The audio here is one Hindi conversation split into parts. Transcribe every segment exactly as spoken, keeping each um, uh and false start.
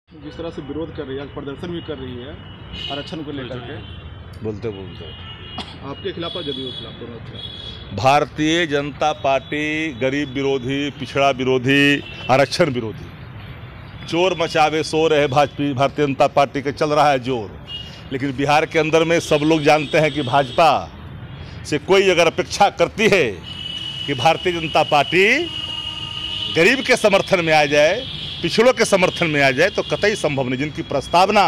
जिस तरह से विरोध कर रही है, प्रदर्शन भी कर रही है आरक्षण को लेकर के, बोलते बोलते आपके खिलाफ और जदयू के खिलाफ, दोनों के खिलाफ। भारतीय जनता पार्टी गरीब विरोधी, पिछड़ा विरोधी, आरक्षण विरोधी, चोर मचावे शोर है भाजपा भारतीय जनता पार्टी के चल रहा है जोर। लेकिन बिहार के अंदर में सब लोग जानते हैं कि भाजपा से कोई अगर अपेक्षा करती है कि भारतीय जनता पार्टी गरीब के समर्थन में आ जाए, पिछड़ों के समर्थन में आ जाए, तो कतई संभव नहीं। जिनकी प्रस्तावना,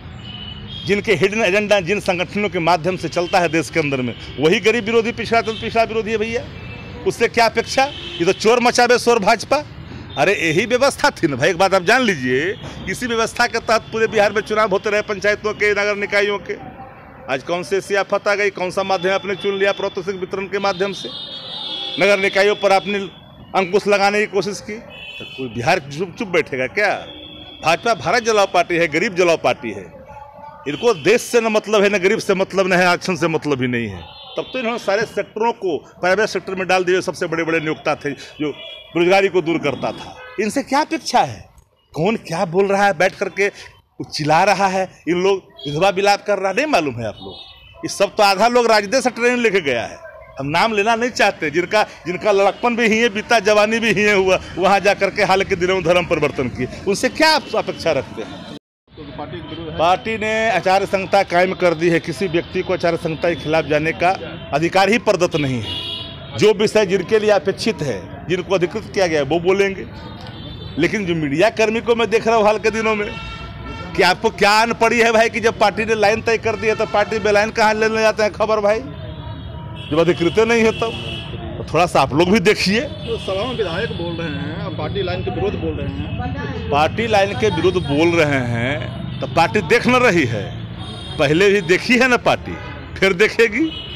जिनके हिडन एजेंडा जिन संगठनों के माध्यम से चलता है देश के अंदर में, वही गरीब विरोधी, पिछड़ा तो पिछड़ा विरोधी है भैया। उससे क्या अपेक्षा? ये तो चोर मचावे शोर भाजपा। अरे यही व्यवस्था थी ना भाई, एक बात आप जान लीजिए, इसी व्यवस्था के तहत पूरे बिहार में चुनाव होते रहे, पंचायतों के, नगर निकायों के। आज कौन से सियाफत आ गई, कौन सा माध्यम आपने चुन लिया प्रोत्साहन वितरण के माध्यम से, नगर निकायों पर आपने अंकुश लगाने की कोशिश की, तो कोई बिहार चुप चुप बैठेगा क्या? भाजपा भारत जलाओ पार्टी है, गरीब जलाओ पार्टी है। इनको देश से न मतलब है, न गरीब से मतलब न है, आरक्षण से मतलब ही नहीं है। तब तो इन्होंने सारे सेक्टरों को प्राइवेट सेक्टर में डाल दिए। सबसे बड़े बड़े नियोक्ता थे जो बेरोजगारी को दूर करता था। इनसे क्या अपेक्षा है? कौन क्या बोल रहा है बैठ करके, चिल्ला रहा है, इन लोग विधवा विलाप कर रहा, नहीं मालूम है आप लोग? इस सब तो आधा लोग राजदे से ट्रेन लेके गया है। हम नाम लेना नहीं चाहते, जिनका जिनका लड़कपन भी ही है, बीता जवानी भी ही है हुआ, वहाँ जा करके हाल के दिनों में धर्म परिवर्तन किए, उनसे क्या अपेक्षा रखते हैं? तो पार्टी विरोध है। पार्टी ने आचार संहिता कायम कर दी है। किसी व्यक्ति को आचार संहिता के खिलाफ जाने का अधिकार ही प्रदत्त नहीं है। जो विषय जिनके लिए अपेक्षित है, जिनको अधिकृत किया गया है, वो बोलेंगे। लेकिन जो मीडिया कर्मी को मैं देख रहा हूँ हाल के दिनों में, कि आपको क्या अन पड़ी है भाई कि जब पार्टी ने लाइन तय कर दी है तो पार्टी बेलाइन कहाँ लेने जाते हैं खबर भाई, जब अधिकृत नहीं है तब। तो थोड़ा सा आप लोग भी देखिए। तो सभा में विधायक बोल रहे हैं, अब पार्टी लाइन के विरोध बोल रहे हैं। पार्टी लाइन के विरुद्ध बोल रहे हैं तो पार्टी देख न रही है? पहले भी देखी है ना पार्टी, फिर देखेगी।